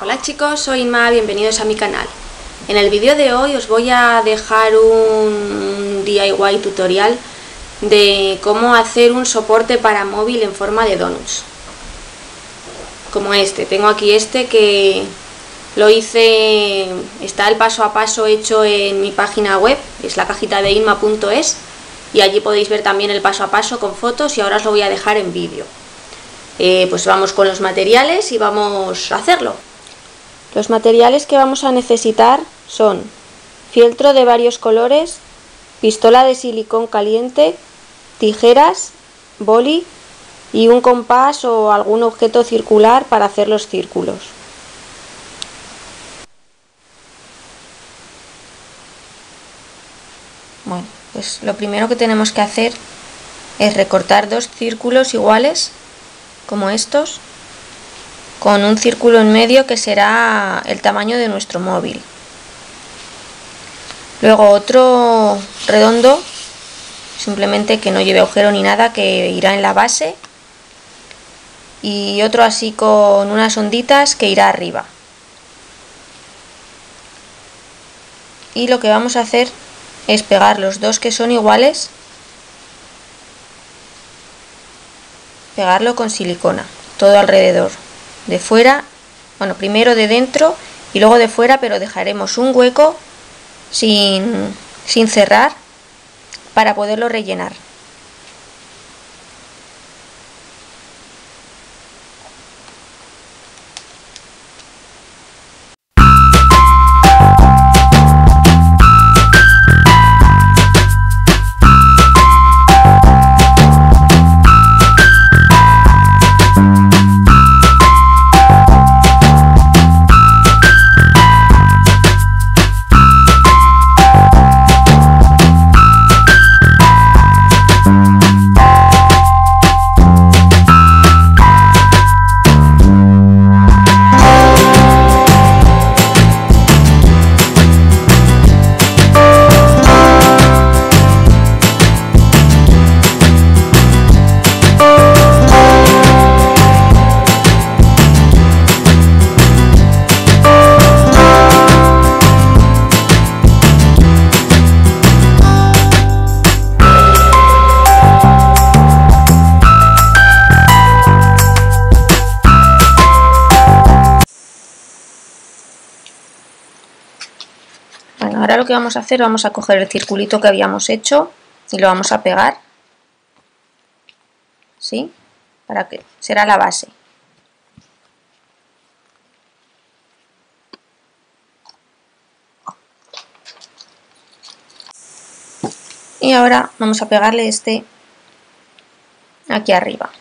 Hola chicos, soy Inma, bienvenidos a mi canal. En el vídeo de hoy os voy a dejar un DIY tutorial de cómo hacer un soporte para móvil en forma de donuts. Como este, tengo aquí este que lo hice, está el paso a paso hecho en mi página web, es la cajita de inma.es, y allí podéis ver también el paso a paso con fotos y ahora os lo voy a dejar en vídeo. Pues vamos con los materiales y vamos a hacerlo. Los materiales que vamos a necesitar son fieltro de varios colores, pistola de silicón caliente, tijeras, boli y un compás o algún objeto circular para hacer los círculos. Bueno, pues lo primero que tenemos que hacer es recortar dos círculos iguales como estos, con un círculo en medio que será el tamaño de nuestro móvil. Luego otro redondo, simplemente que no lleve agujero ni nada, que irá en la base, y otro así con unas onditas que irá arriba. Y lo que vamos a hacer es pegar los dos que son iguales, pegarlo con silicona, todo alrededor, de fuera, bueno, primero de dentro y luego de fuera, pero dejaremos un hueco sin cerrar para poderlo rellenar. Bueno, ahora lo que vamos a hacer, vamos a coger el circulito que habíamos hecho y lo vamos a pegar, ¿sí? Para que será la base. Y ahora vamos a pegarle este aquí arriba.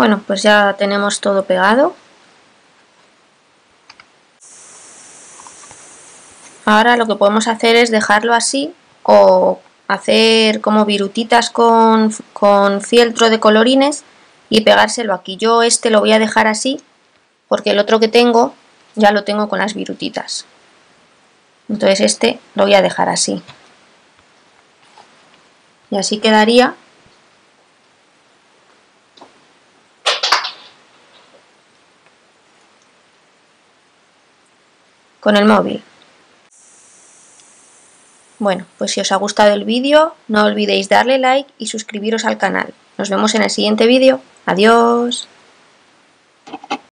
Bueno, pues ya tenemos todo pegado. Ahora lo que podemos hacer es dejarlo así o hacer como virutitas con fieltro de colorines y pegárselo aquí. Yo este lo voy a dejar así porque el otro que tengo ya lo tengo con las virutitas. Entonces este lo voy a dejar así. Y así quedaría con el móvil. Bueno, pues si os ha gustado el vídeo, no olvidéis darle like y suscribiros al canal. Nos vemos en el siguiente vídeo. ¡Adiós!